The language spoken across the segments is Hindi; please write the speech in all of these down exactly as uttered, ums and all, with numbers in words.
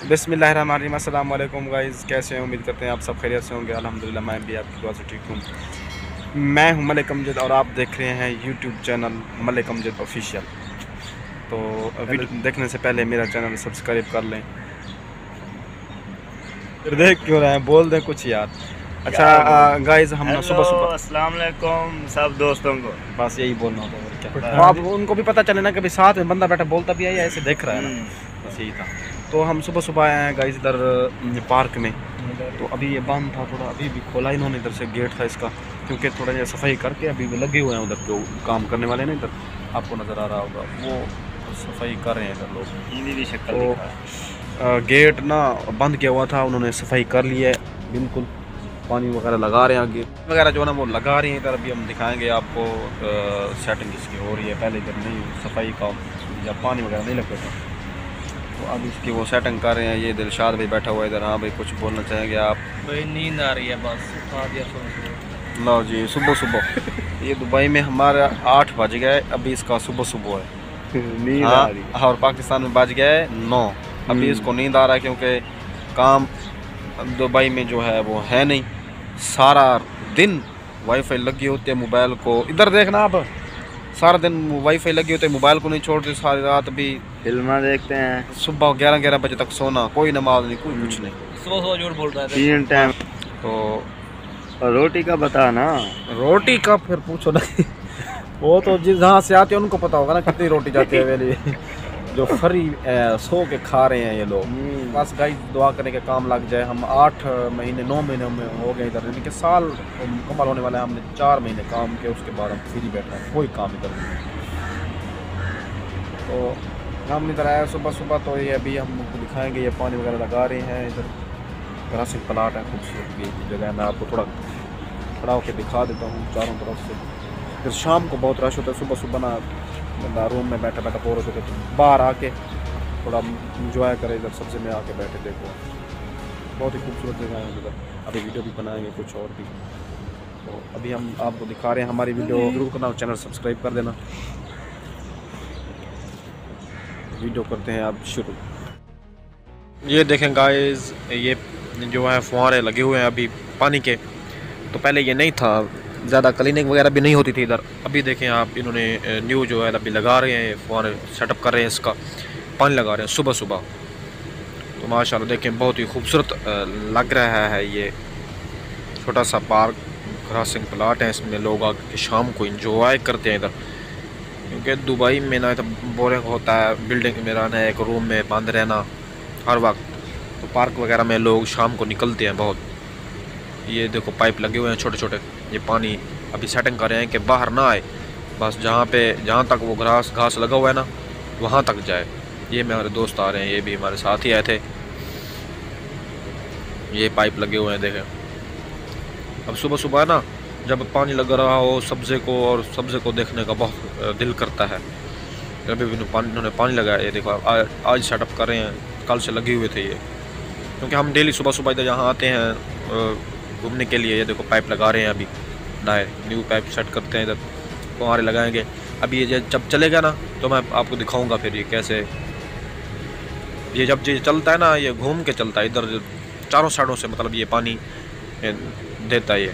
बिस्मिल्लाहिर्रहमानिर्रहीम। अस्सलाम वालेकुम गाइज़, कैसे हैं? उम्मीद करते हैं आप सब खैरियत से होंगे। अल्हम्दुलिल्लाह मैं भी आपकी दुआ से ठीक हूँ। मैं हूँ मलिक अमजद और आप देख रहे हैं YouTube channel Malik Amjad official. तो वीडियो देखने से पहले मेरा चैनल सब्सक्राइब कर लें। फिर देख क्यों रहे हैं, बोल दें कुछ यार। अच्छा गाइज़, हम ना सुबह सुबह अस्सलाम वालेकुम सब दोस्तों को बस यही बोलना होता है क्या। तो आप उनको भी पता चले ना कि साथ में बंदा बैठा बोलता भी है या ऐसे देख रहा है ना, बस यही था। तो हम सुबह सुबह आए हैं गाइस इधर पार्क में। तो अभी ये बंद था थोड़ा, अभी भी खोला इन्होंने, इधर से गेट था इसका, क्योंकि थोड़ा ये सफाई करके अभी भी लगे हुए हैं उधर जो काम करने वाले ना, इधर आपको नज़र आ रहा होगा वो सफाई कर रहे हैं इधर लोग। भी शक्ल तो आ, गेट ना बंद किया हुआ था, उन्होंने सफाई कर ली है बिल्कुल। पानी वगैरह लगा रहे हैं, गेट वगैरह जो है ना वो लगा रही हैं इधर। अभी हम दिखाएंगे आपको सेटिंग इसकी हो रही है, पहले इधर नहीं सफाई का या पानी वगैरह नहीं लगता था, तो अब इसकी वो सेटिंग कर रहे हैं। ये दिलशाद भाई बैठा हुआ है इधर। हाँ भाई, कुछ बोलना चाहेंगे आप? भाई नींद आ रही है, बस उठा दिया सुबह। लो जी, सुबह सुबह ये दुबई में हमारा आठ बज गए, अभी इसका सुबह सुबह है। नींद हाँ, आ रही है। और पाकिस्तान में बज गए नौ, अभी इसको नींद आ रहा है क्योंकि काम दुबई में जो है वो है नहीं। सारा दिन वाईफाई लगी होती है मोबाइल को, इधर देखना आप, सारा दिन वाईफाई लगी होती है, मोबाइल को नहीं छोड़ते सारी रात। भी फिल्म देखते हैं, सुबह ग्यारह ग्यारह बजे तक सोना, कोई नमाज नहीं, कोई कुछ नहीं। सुबह सुबह झूठ बोल रहा है। तीन टाइम। तो और रोटी का बता ना। रोटी का फिर पूछो नहीं वो तो जिस जहाँ से आते हैं उनको पता होगा ना कितनी रोटी जाती है मेरी जो फ्री सो के खा रहे हैं ये लोग। बस गाइस दुआ करने के काम लग जाए। हम आठ महीने नौ महीने में हो गए इधर, यानी कि साल मुकम्मल होने वाला है। हमने चार महीने काम किया, उसके बाद हम फ्री बैठे हैं, कोई काम इधर नहीं। तो हम इधर आए सुबह सुबह, तो ये अभी हम दिखाएंगे, ये पानी वगैरह लगा रहे हैं इधर। ग्रासिक प्लाट है, खूबसूरत की जगह। मैं आपको थोड़ा खड़ा होकर दिखा देता हूँ चारों तरफ से। फिर शाम को बहुत रश होता है, सुबह सुबह ना बंदा रूम में बैठा बैठा बोर होते थे, तो बाहर आके थोड़ा इंजॉय करे इधर सबसे में आके बैठे। देखो बहुत ही खूबसूरत जगह है इधर। अभी वीडियो भी बनाएंगे कुछ और भी। तो अभी हम आपको दिखा रहे हैं, हमारी वीडियो जरूर करना, चैनल सब्सक्राइब कर देना। वीडियो करते हैं अब शुरू। ये देखें गाइस, ये जो है फुहारे लगे हुए हैं अभी पानी के। तो पहले ये नहीं था, ज़्यादा क्लीनिंग वगैरह भी नहीं होती थी इधर। अभी देखें आप, इन्होंने न्यू जो है अभी लगा रहे हैं फुहारे, सेटअप कर रहे हैं, इसका पानी लगा रहे हैं सुबह सुबह। तो माशाल्लाह देखें बहुत ही खूबसूरत लग रहा है। ये छोटा सा पार्क क्रॉसिंग प्लाट है, इसमें लोग आके शाम को इंजॉय करते हैं इधर, क्योंकि दुबई में ना तो बोरिंग होता है, बिल्डिंग में रहना, एक रूम में बंद रहना हर वक्त। तो पार्क वगैरह में लोग शाम को निकलते हैं बहुत। ये देखो पाइप लगे हुए हैं छोटे छोटे, ये पानी अभी सेटिंग कर रहे हैं कि बाहर ना आए, बस जहाँ पे जहाँ तक वो घास घास लगा हुआ है ना वहाँ तक जाए। ये मेरे दोस्त आ रहे हैं, ये भी हमारे साथ ही आए थे। ये पाइप लगे हुए हैं देखें। अब सुबह सुबह ना जब पानी लग रहा हो सब्ज़े को, और सब्ज़े को देखने का बहुत दिल करता है। अभी भी पानी इन्होंने पानी लगाया, ये देखो आज, आज सेटअप कर रहे हैं, कल से लगे हुए थे ये, क्योंकि हम डेली सुबह सुबह इधर यहाँ आते हैं घूमने के लिए। ये देखो पाइप लगा रहे हैं अभी, नए न्यू पाइप सेट करते हैं इधर, फुहारे लगाएंगे। अभी ये जब चलेगा ना तो मैं आपको दिखाऊंगा फिर ये कैसे, ये जब ये चलता है ना, ये घूम के चलता है इधर चारों साइडों से, मतलब ये पानी देता है। ये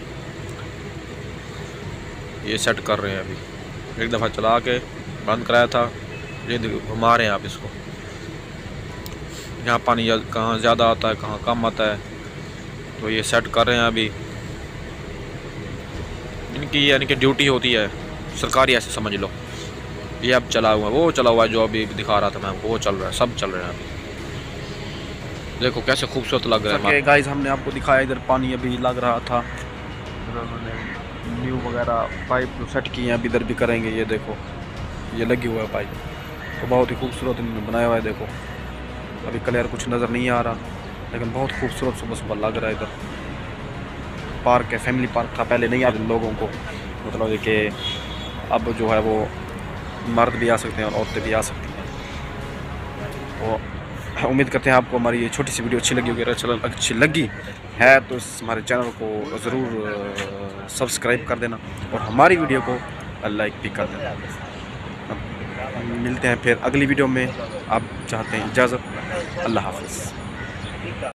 ये सेट कर रहे हैं अभी, एक दफ़ा चला के बंद कराया था, ये घुमा रहे हैं आप इसको। यहाँ पानी कहाँ ज़्यादा आता है, कहाँ कम आता है, तो ये सेट कर रहे हैं अभी। इनकी यानी कि ड्यूटी होती है सरकारी, ऐसे समझ लो। ये अब चला हुआ है, वो चला हुआ है जो अभी दिखा रहा था मैं आपको, वो चल रहा है, सब चल रहे हैं अभी। देखो कैसे खूबसूरत लग रहा है गाइस। हमने आपको दिखाया इधर पानी अभी लग रहा था, उन्होंने न्यू वगैरह पाइप सेट किए हैं, अभी इधर भी करेंगे। ये देखो ये लगी हुआ है पाइप, तो बहुत ही खूबसूरत इन्होंने बनाया हुआ है। देखो अभी क्लियर कुछ नज़र नहीं आ रहा, लेकिन बहुत खूबसूरत सुबह सुबह लग रहा है इधर। पार्क है, फैमिली पार्क था पहले, नहीं आते लोगों को, मतलब कि अब जो है वो मर्द भी आ सकते हैं और औरतें भी आ सकती हैं। तो उम्मीद करते हैं आपको हमारी ये छोटी सी वीडियो अच्छी लगी होगी। अगर अच्छी लगी है तो इस हमारे चैनल को ज़रूर सब्सक्राइब कर देना, और हमारी वीडियो को लाइक भी कर देना। मिलते हैं फिर अगली वीडियो में। आप चाहते हैं इजाज़त। अल्लाह हाफ़िज़।